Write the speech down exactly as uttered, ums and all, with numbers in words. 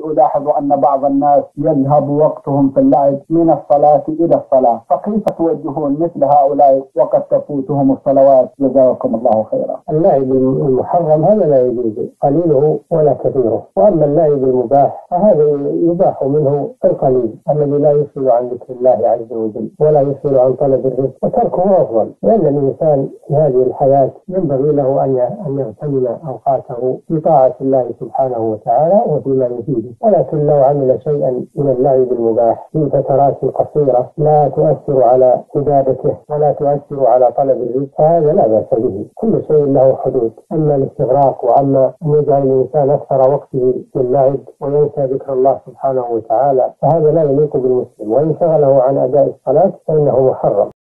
ألاحظ أن بعض الناس يذهب وقتهم في اللعب من الصلاة إلى الصلاة، فكيف توجهون مثل هؤلاء وقد تفوتهم الصلوات؟ جزاكم الله خيرا. اللعب المحرم هذا لا يجوز قليله ولا كثيره، وأما اللعب المباح فهذا يباح منه القليل الذي لا يشغل عن ذكر الله عز وجل ولا يشغل عن طلب الرزق، وتركه أفضل، لأن الإنسان في هذه الحياة ينبغي له أن يغتنم أوقاته في طاعة الله سبحانه وتعالى وفيما يفيده. ولكن لو عمل شيئا من اللعب المباح في فترات قصيرة لا تؤثر على عبادته ولا تؤثر على طلب الرزق فهذا لا بأس به، كل شيء له حدود. أما الاستغراق وأما أن يجعل الإنسان أكثر وقته في اللعب وينسى ذكر الله سبحانه وتعالى فهذا لا يليق بالمسلم، وإن شغله عن أداء الصلاة فإنه محرم.